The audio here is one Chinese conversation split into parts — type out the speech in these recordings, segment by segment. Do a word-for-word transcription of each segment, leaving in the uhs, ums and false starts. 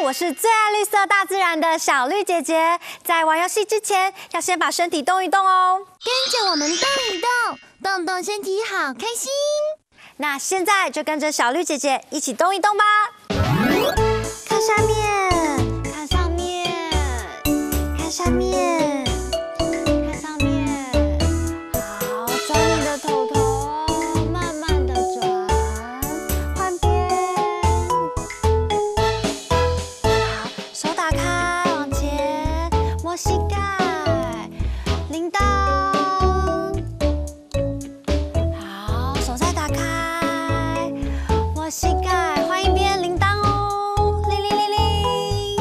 我是最爱绿色大自然的小绿姐姐。在玩游戏之前，要先把身体动一动哦。 跟着我们动一动，动动身体好开心。 那现在就跟着小绿姐姐一起动一动吧。看下面，看上面，看下面，看上面。好，转你的头头，慢慢的转，换边。好，手打开，往前，摸膝盖，铃铛。好，手再打开，摸膝盖，换一边，铃铛哦，铃铃铃铃。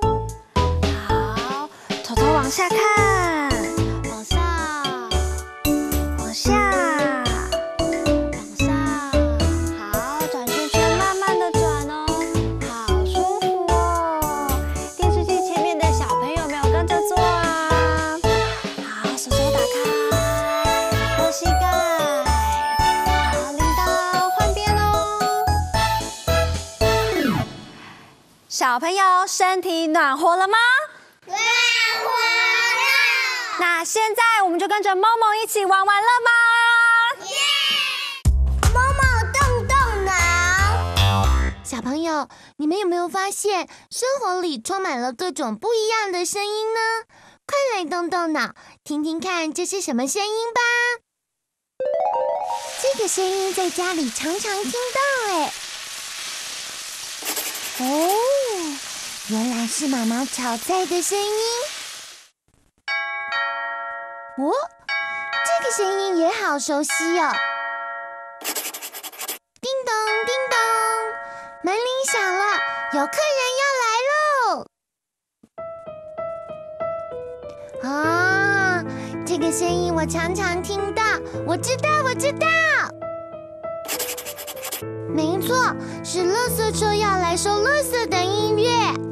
好，头头往下看，往上，往下，往上。好，转圈圈，慢慢的转哦，好舒服哦。电视机前面的小朋友有没有跟着做啊？好，手手打开，摸膝盖。好，铃铛换边哦。小朋友身体暖和了吗？ 暖和了！ 那现在我们就跟着梦梦一起玩玩乐吗？ 耶！某某动动脑。小朋友，你们有没有发现，生活里充满了各种不一样的声音呢？快来动动脑，听听看这是什么声音吧。这个声音在家里常常听到，哎。哦，原来是妈妈炒菜的声音。哦，这个声音也好熟悉哦。叮咚叮咚，门铃响了，有客人要来喽！啊，这个声音我常常听到，我知道，我知道。没错，是垃圾车要来收垃圾的音乐。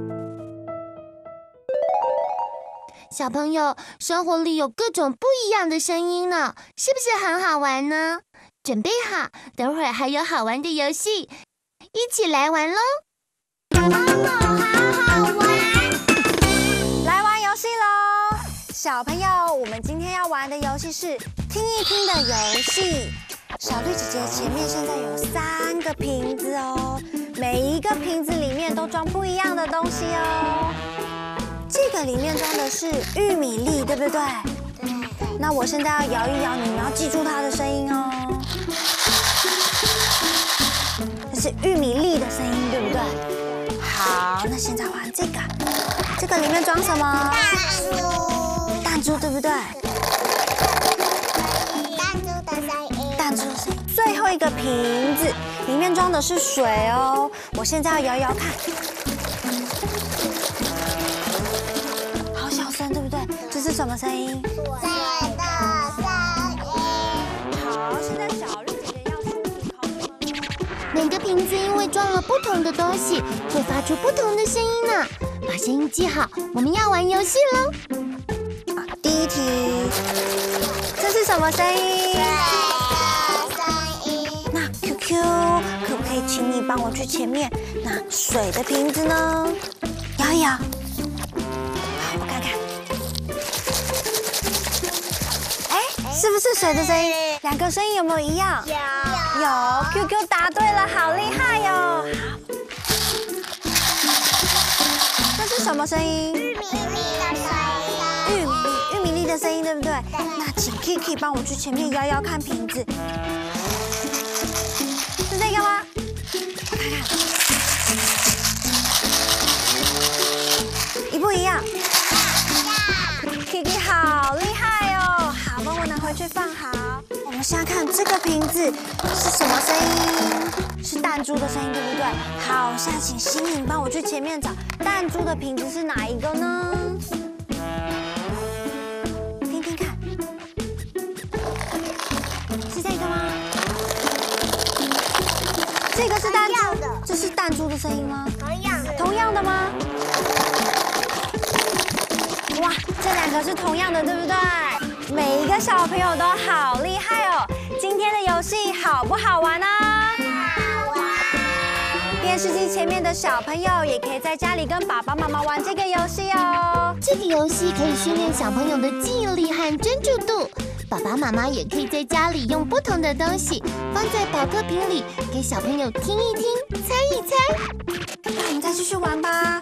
小朋友，生活里有各种不一样的声音呢，是不是很好玩呢？准备好，等会儿还有好玩的游戏，一起来玩喽！某某好好玩， 来玩游戏喽！小朋友，我们今天要玩的游戏是听一听的游戏。小绿姐姐前面现在有三个瓶子哦，每一个瓶子里面都装不一样的东西哦。这个里面装的是玉米粒，对不对？对。那我现在要摇一摇，你们要记住它的声音哦。这是玉米粒的声音，对不对？好，那现在玩这个，这个里面装什么？ 弹珠， 弹珠，对不对？ 弹珠的声音， 弹珠的声音。最后一个瓶子里面装的是水哦，我现在要摇摇看。好小声，对不对？这是什么声音？ 水的声音。 好，现在小绿姐姐要数你考什么？ 每个瓶子因为装了不同的东西，会发出不同的声音呢。把声音记好，我们要玩游戏喽。 啊，第一题，这是什么声音？ 水的声音。 那 Q Q， 可不可以请你帮我去前面拿水的瓶子呢？摇一摇。好，我看看。哎，是不是水的声音？两个声音有没有一样？ 有。 有 ，Q Q 答对了，好厉害哟！这是什么声音？ 玉米粒的声音。 玉米粒，玉米粒的声音，对不对？那请 Kiki 帮我去前面摇摇看瓶子，是这个吗？我看看，一不一样 ？Kiki 好厉害哦！好，帮我拿回去放好。我们现在看这个瓶子是什么声音？是弹珠的声音，对不对？好，现在请心颖帮我去前面找弹珠的瓶子是哪一个呢？听听看，是这个吗？这个是弹珠的，这是弹珠的声音吗？ 同样的。 同样的吗？哇，这两个是同样的，对不对？每一个小朋友都好厉害哦！今天的游戏好不好玩啊？ 好玩。 电视机前面的小朋友也可以在家里跟爸爸妈妈玩这个游戏哦。 这个游戏可以训练小朋友的记忆力和专注度。爸爸妈妈也可以在家里用不同的东西放在保特瓶里，给小朋友听一听、猜一猜。 那我们再继续玩吧。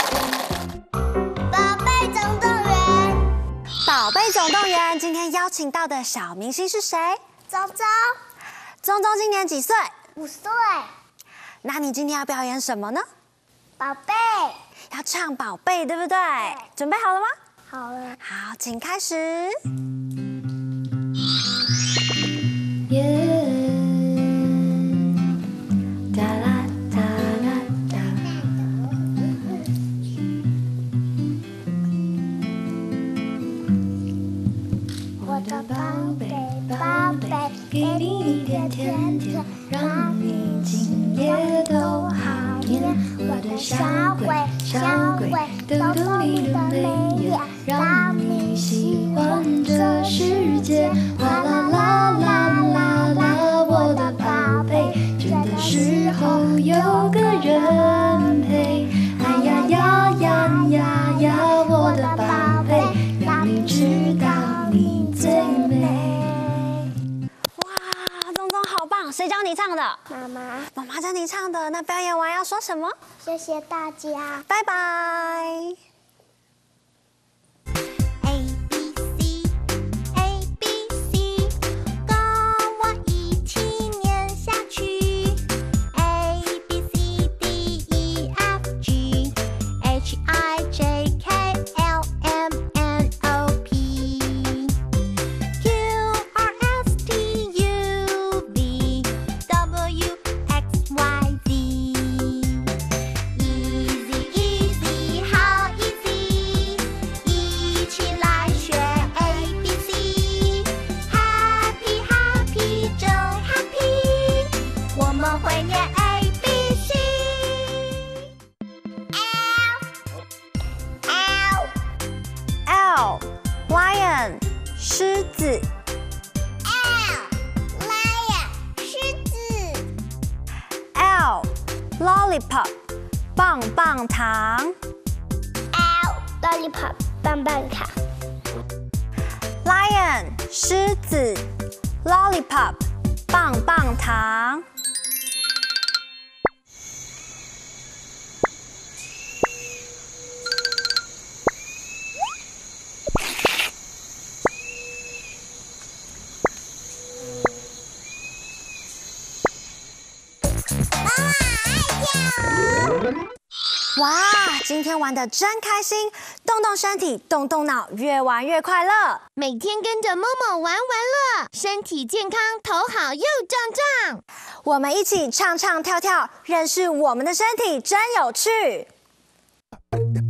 宝贝总动员， 宝贝总动员，今天邀请到的小明星是谁？ 总总， 宗宗今年几岁？ 五岁。 那你今天要表演什么呢？ 宝贝， 要唱宝贝，对不对？准备好了吗？ 好了。 好，请开始。 哒啦哒啦哒。我的宝贝，宝贝，给你一点甜甜，让你今夜都好眠。我的小鬼，小鬼，逗逗你的眉眼，让你喜欢这世界。啦啦啦啦啦啦，我的宝贝，倦的时候有个人陪。哎呀呀呀呀呀，我的宝贝，让你知道你最美。 哇，宗宗好棒！谁教你唱的？ 妈妈， 妈妈教你唱的。那表演完要说什么？ 谢谢大家。 拜拜。Lion 狮子 L lion 狮子 L Lollipop 棒棒糖 L lollipop 棒棒糖 Lion 狮子 Lollipop 棒棒糖。哇，今天玩得真开心，动动身体，动动脑，越玩越快乐。 每天跟着 Momo 玩玩乐，身体健康，头好又壮壮。 我们一起唱唱跳跳，认识我们的身体，真有趣。